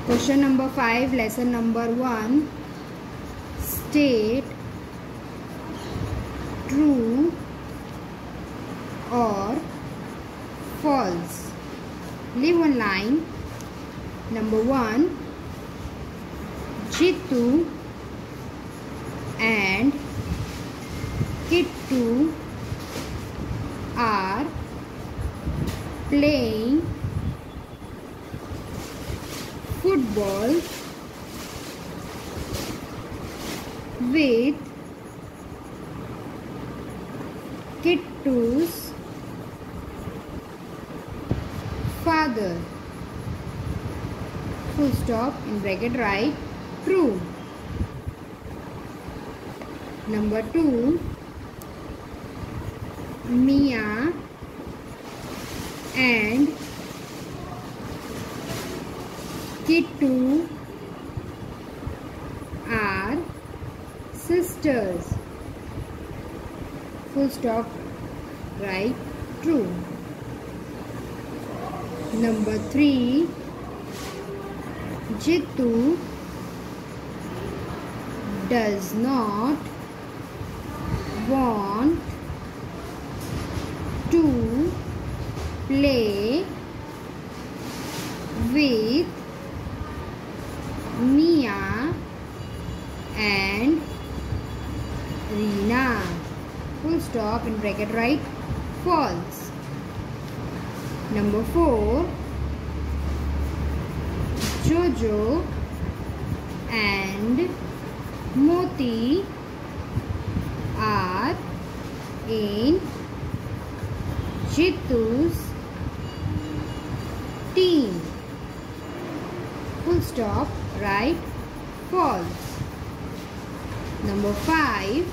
Question number 5, lesson number 1. State true or false. Leave one line. Number 1. Jitu and Kittu are playing football with Kittu's father. Full stop, in bracket write true. Number 2. Mia and Kittu are sisters. Full stop, write true. Number 3. Jitu does not want to play with Mia and Reena. Full stop, in bracket write false. Number 4. Jojo and Moti are in Jitu's team. Full stop, write false. Number 5.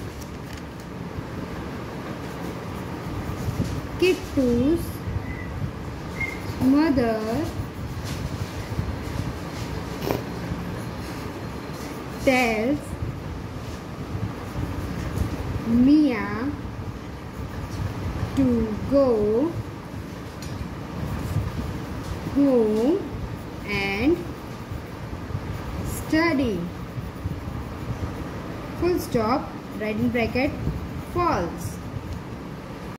Kittu's mother tells Mia to go home and study. Full stop, write in bracket false.